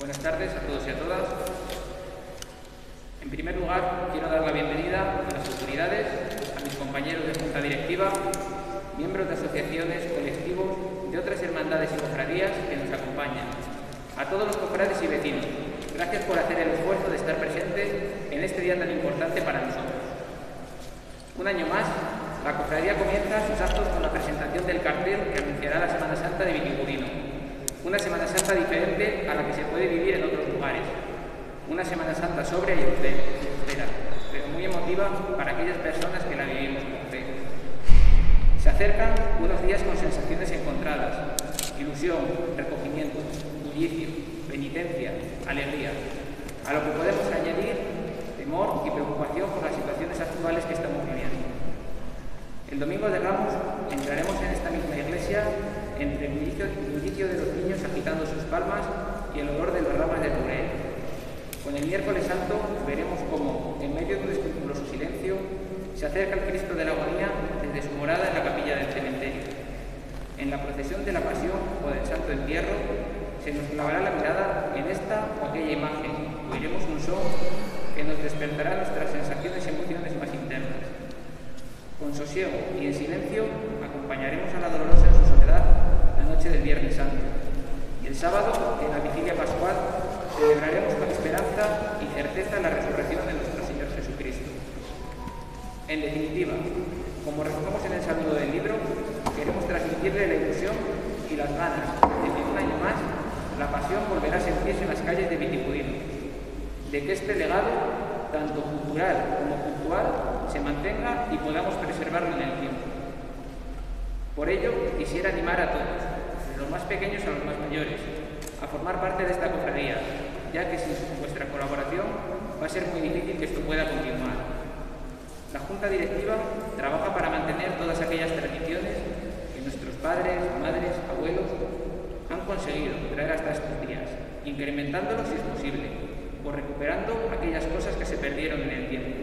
Buenas tardes a todos y a todas. En primer lugar, quiero dar la bienvenida a las autoridades, a mis compañeros de junta directiva, miembros de asociaciones, colectivos, de otras hermandades y cofradías que nos acompañan, a todos los cofrades y vecinos. Gracias por hacer el esfuerzo de estar presentes en este día tan importante para nosotros. Un año más, la cofradía comienza sus actos con la presentación del cartel que anunciará la Semana Santa de Vitigudino. Una Semana Santa diferente a la que se puede vivir en otros lugares. Una Semana Santa sobria y austera, pero muy emotiva para aquellas personas que la vivimos con fe. Se acercan unos días con sensaciones encontradas: ilusión, recogimiento, bullicio, penitencia, alegría. A lo que podemos añadir temor y preocupación por las situaciones actuales que estamos viviendo. El domingo de Ramos entraremos en esta misma iglesia entre el bullicio de los niños agitando sus palmas y el olor de las ramas de laurel. Con el miércoles santo veremos cómo, en medio de un escrupuloso silencio, se acerca el Cristo de la Agonía desde su morada en la capilla del cementerio. En la procesión de la Pasión o del Santo Entierro se nos clavará la mirada en esta o aquella imagen, oiremos un son que nos despertará nuestras sensaciones y emociones más internas. Con sosiego y en silencio acompañaremos a la dolorosa en su soledad la noche del Viernes Santo. Y el sábado, en la vigilia pascual, celebraremos con esperanza y certeza la resurrección de nuestro Señor Jesucristo. En definitiva, como recogemos en el saludo del libro, queremos transmitirle la ilusión y las ganas de que un año más la pasión volverá a sentirse en las calles de Vitigudino, de que este legado, tanto cultural como puntual, se mantenga y podamos preservarlo en el tiempo. Por ello, quisiera animar a todos, desde los más pequeños a los más mayores, a formar parte de esta cofradía, ya que sin vuestra colaboración va a ser muy difícil que esto pueda continuar. La Junta Directiva trabaja para mantener todas aquellas tradiciones que nuestros padres, madres, abuelos han conseguido traer hasta estos días, incrementándolos si es posible, o recuperando aquellas cosas que se perdieron en el tiempo.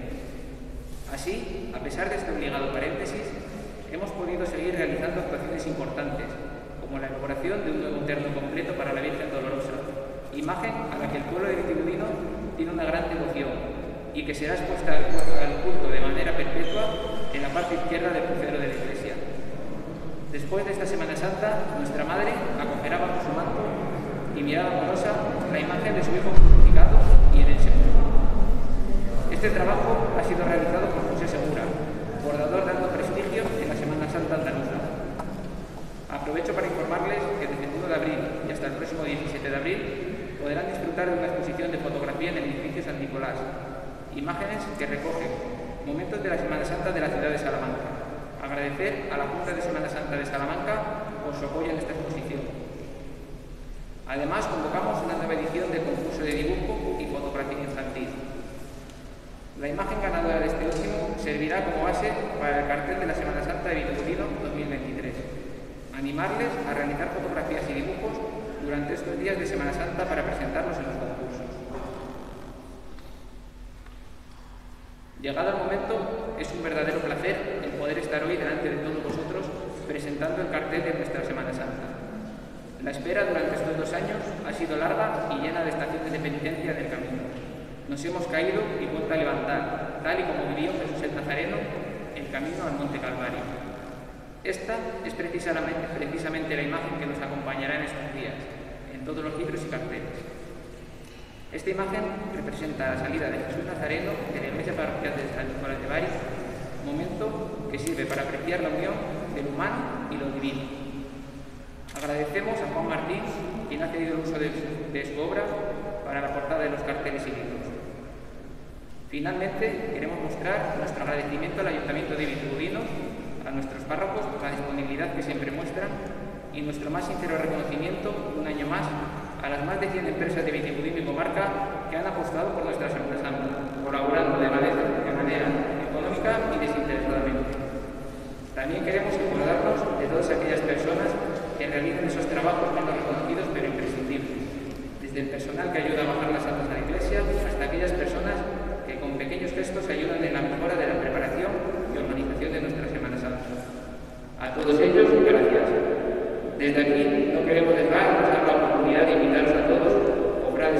Así, a pesar de este obligado paréntesis, hemos podido seguir realizando actuaciones importantes, como la elaboración de un nuevo terno completo para la Virgen Dolorosa, imagen a la que el pueblo de Vitigudino tiene una gran devoción y que será expuesta al culto de manera perpetua en la parte izquierda del crucero de la iglesia. Después de esta Semana Santa, nuestra Madre acogerá bajo su manto y mirada amorosa la imagen de su Hijo crucificado y en el sepulcro. Este trabajo ha sido realizado por José Segura, bordador de alto prestigio en la Semana Santa andaluza. Aprovecho para informarles que desde el 1 de abril y hasta el próximo 17 de abril podrán disfrutar de una exposición de fotografía en el edificio San Nicolás, imágenes que recogen momentos de la Semana Santa de la ciudad de Salamanca. Agradecer a la Junta de Semana Santa de Salamanca por su apoyo en esta exposición. Además, convocamos una nueva edición del concurso de dibujo y fotografía infantil. La imagen ganadora de este último servirá como base para el cartel de la Semana Santa de Vitigudino 2023. Animarles a realizar fotografías y dibujos durante estos días de Semana Santa para presentarlos en los concursos. Llegado el momento, es un verdadero placer el poder estar hoy delante de todos vosotros presentando el cartel de nuestra Semana Santa. La espera durante estos 2 años ha sido larga y llena de estaciones de penitencia del camino. Nos hemos caído y vuelto a levantar, tal y como vivió Jesús el Nazareno en camino al Monte Calvario. Esta es precisamente la imagen que nos acompañará en estos días, en todos los libros y carteles. Esta imagen representa la salida de Jesús Nazareno de la iglesia parroquial de San Nicolás de Bari, momento que sirve para apreciar la unión de lo humano y lo divino. Agradecemos a Juan Martín, quien ha cedido el uso de su obra para la portada de los carteles y libros. Finalmente, queremos mostrar nuestro agradecimiento al Ayuntamiento de Vitigudino, a nuestros párrocos por la disponibilidad que siempre muestran y nuestro más sincero reconocimiento, un año más, a las más de 100 empresas de Vitigudino y comarca que han apostado por nuestra Semana Santa, colaborando de manera económica y desinteresadamente. También queremos acordarnos de todas aquellas personas que realizan esos trabajos menos reconocidos pero imprescindibles, desde el personal que ayuda a bajar las altas a la iglesia hasta aquellas personas que con pequeños gestos ayudan en la mejora de la preparación y organización de nuestra Semana Santa. A todos ellos, gracias. Desde aquí no queremos dejar pasar la oportunidad de invitaros a todos, cofrades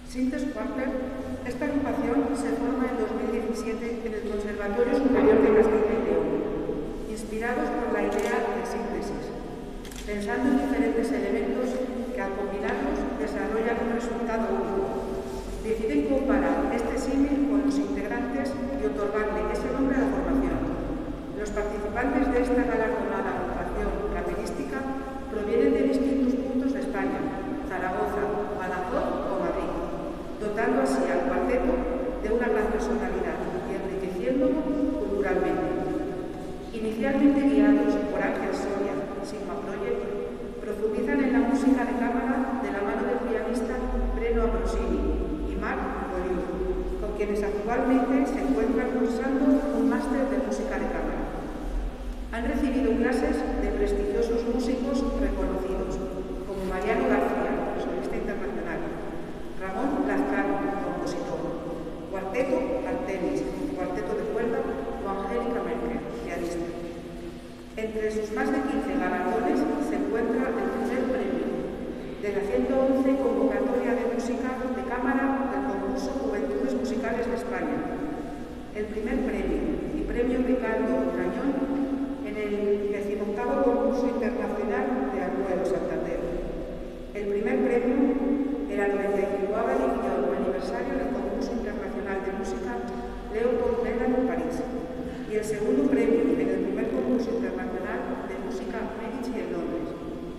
Sintes Quarter, esta agrupación se forma en 2017 en el Conservatorio Superior de Castilla y León, inspirados por la idea de síntesis, pensando en diferentes elementos que al combinarlos desarrollan un resultado único. Deciden comparar este símil con los integrantes y otorgarle ese nombre a la formación. Los participantes de esta galardonada agrupación raperística provienen de distintos puntos de España, Zaragoza, Badajoz o Madrid, dotando así al cuarteto de una gran personalidad y enriqueciéndolo culturalmente. Inicialmente guiados por Ángel Soria, Sigma Project, profundizan en la música de cámara de la mano del pianista Breno Ambrosini y Marc Boileau, con quienes actualmente se encuentran cursando un máster de música de cámara. Han recibido clases de prestigiosos músicos reconocidos, como Mariano García, solista internacional, Ramón Lazcano, compositor, Cuarteto Artemis, cuarteto de cuerda, o Angélica Merkel, pianista. Entre sus más de 15 galardones se encuentra el primer premio de la 111 Convocatoria de Música de Cámara del Concurso Juventudes Musicales de España, el primer premio y premio Ricardo Cañón en el 18º Concurso Internacional de Anuelo Santander, el primer premio en la 95ª edición o aniversario del Concurso Internacional de Música Leopold Bella en París y el segundo premio en el primer Concurso Internacional de Música Medici en Londres.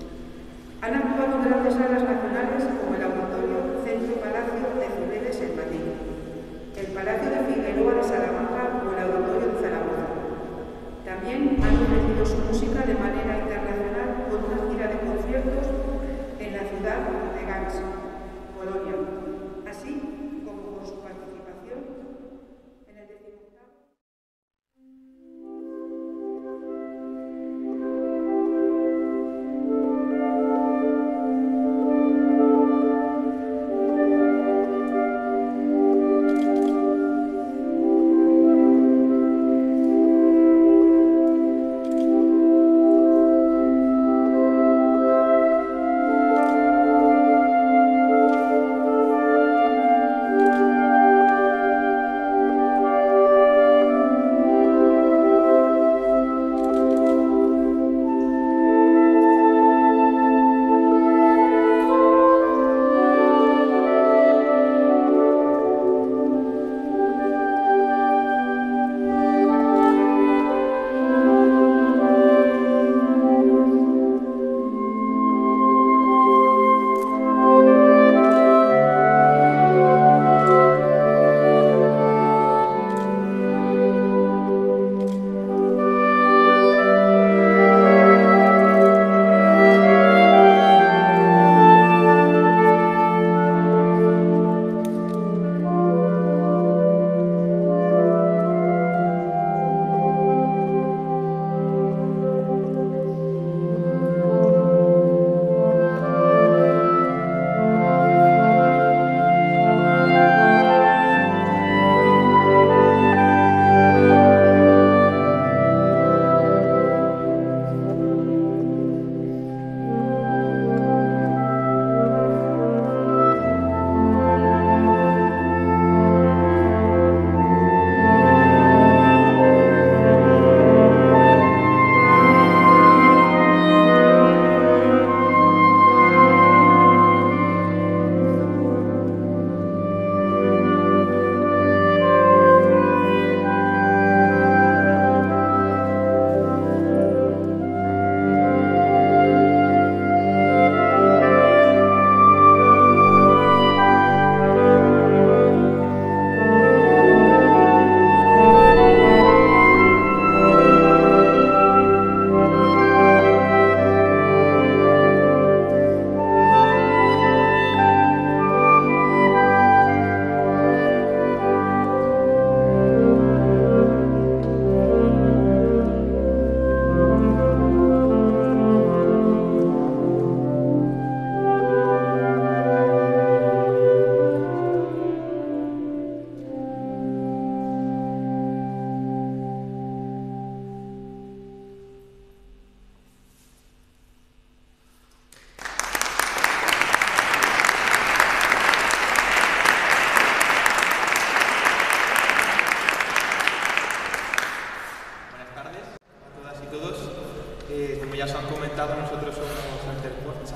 Han actuado en grandes salas nacionales como el Auditorio Centro Palacio de Cibeles en Madrid, el Palacio de Figueroa de Salamanca o el Auditorio de Zaragoza. También han ofrecido su música de manera internacional con una gira de conciertos en la ciudad de Gdańsk, Polonia, así como con su participación en el 18º.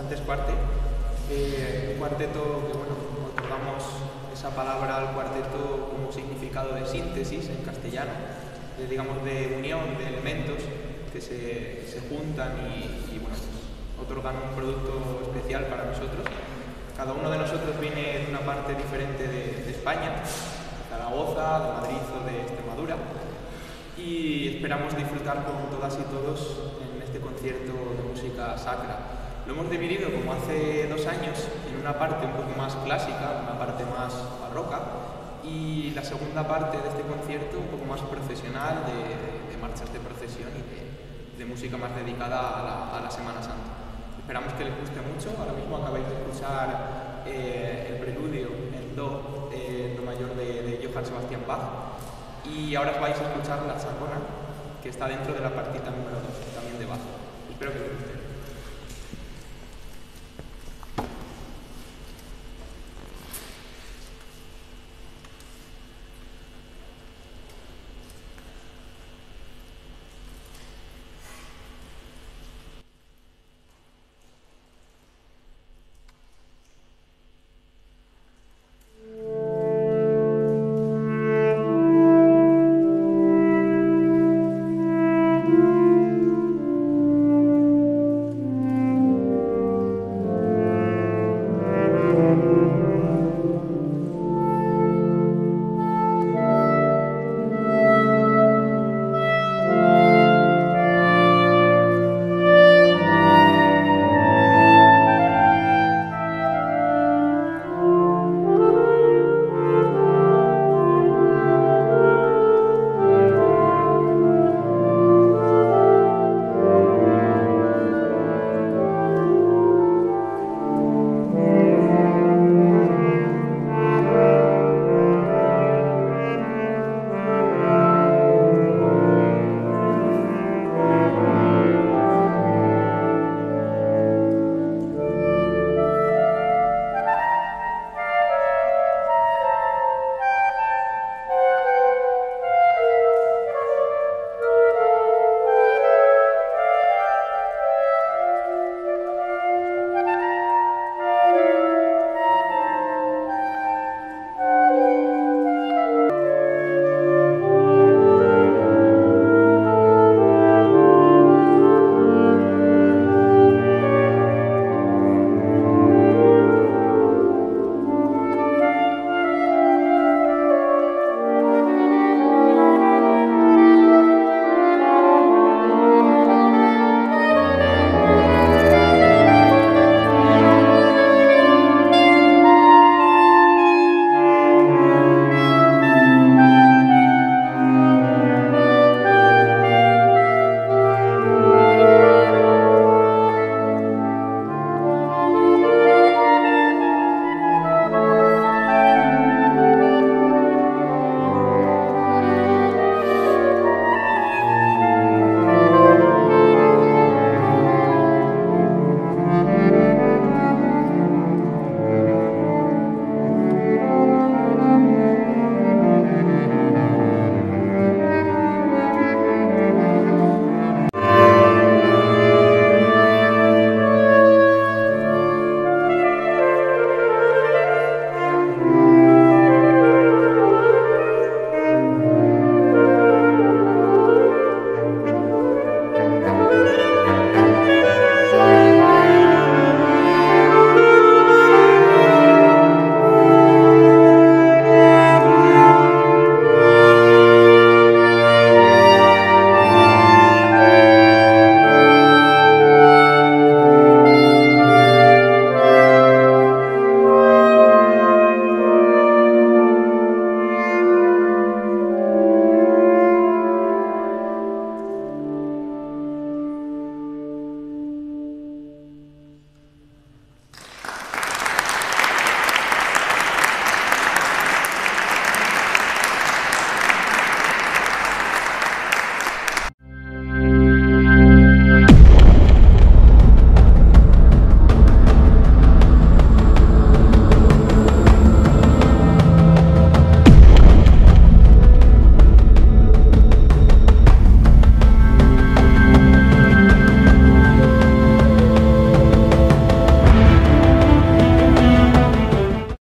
Santes Cuarte, un cuarteto que, bueno, otorgamos esa palabra al cuarteto como significado de síntesis en castellano, digamos de unión de elementos que se juntan y bueno, otorgan un producto especial para nosotros. Cada uno de nosotros viene de una parte diferente de España, de Zaragoza, de Madrid o de Extremadura, y esperamos disfrutar con todas y todos en este concierto de música sacra. Lo hemos dividido, como hace 2 años, en una parte un poco más clásica, una parte más barroca, y la segunda parte de este concierto un poco más profesional, de marchas de procesión y de música más dedicada a la Semana Santa. Esperamos que les guste mucho. Ahora mismo acabáis de escuchar el preludio en do mayor de Johann Sebastian Bach, y ahora os vais a escuchar la chacona, que está dentro de la partita número 2, también de Bach. Espero que les guste.